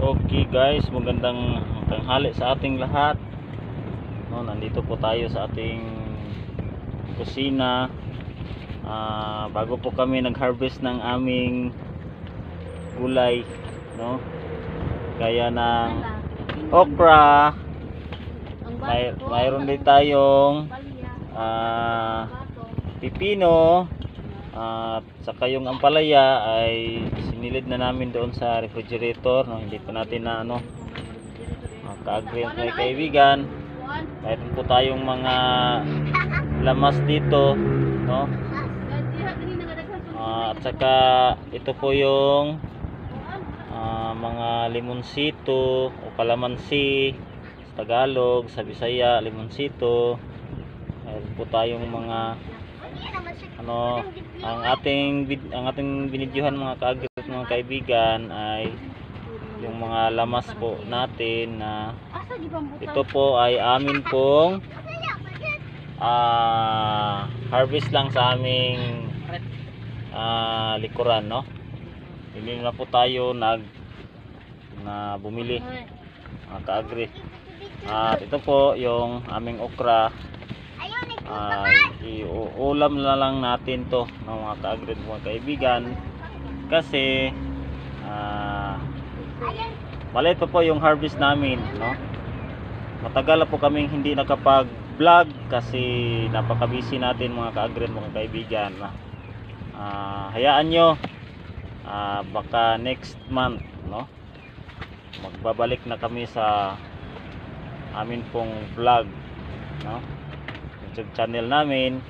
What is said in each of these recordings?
Okay guys, magandang tanghali sa ating lahat. No, nandito po tayo sa ating kusina. Bago po kami nag-harvest ng aming gulay, no? Gaya ng okra. Mayroon din tayong pipino. At saka yung ampalaya ay sinilid na namin doon sa refrigerator, no? Hindi pa natin na ka-agree mga kaibigan. Mayroon po tayong mga lamas dito, no? At saka ito po yung mga limonsito o kalamansi sa Tagalog, sa Bisaya limonsito. Mayroon po tayong mga ang ating binidyohan mga ka-agree mga kaibigan ay yung mga lamas po natin na ito po ay amin pong harvest lang sa aming likuran, no? Hindi na po tayo bumili mga ka-agree. At ito po yung aming okra. Iulam na lang natin to ng mga ka-agree mga kaibigan kasi maliit pa po yung harvest namin, no? Matagal na po kaming hindi nakapag-vlog kasi napaka-busy natin mga ka-agree mga kaibigan. Hayaan nyo, baka next month, no, magbabalik na kami sa amin pong vlog, no, YouTube channel namin.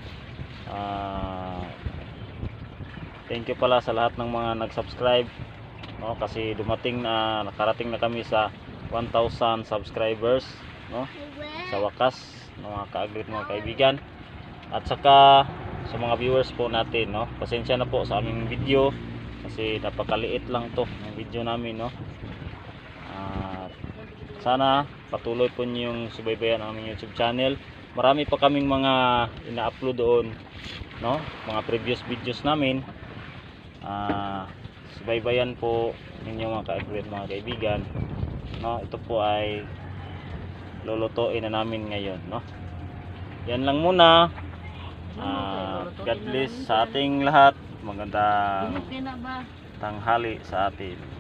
Thank you pala sa lahat ng mga nag-subscribe, no, kasi nakarating na kami sa 1,000 subscribers, no, sa wakas ng mga ka-agree mga kaibigan. At saka sa mga viewers po natin, no, pasensya na po sa aming video kasi napakaliit lang to ng video namin, no. Sana patuloy po niyong subaybayan ang aming YouTube channel. Marami pa kaming mga ina-upload doon, no, mga previous videos namin. Subaybayan po ninyo mga ka-agree mga kaibigan, no. Ito po ay lulutuin na namin ngayon, no. Yan lang muna. God bless sa ating lahat. Magandang tanghali sa atin.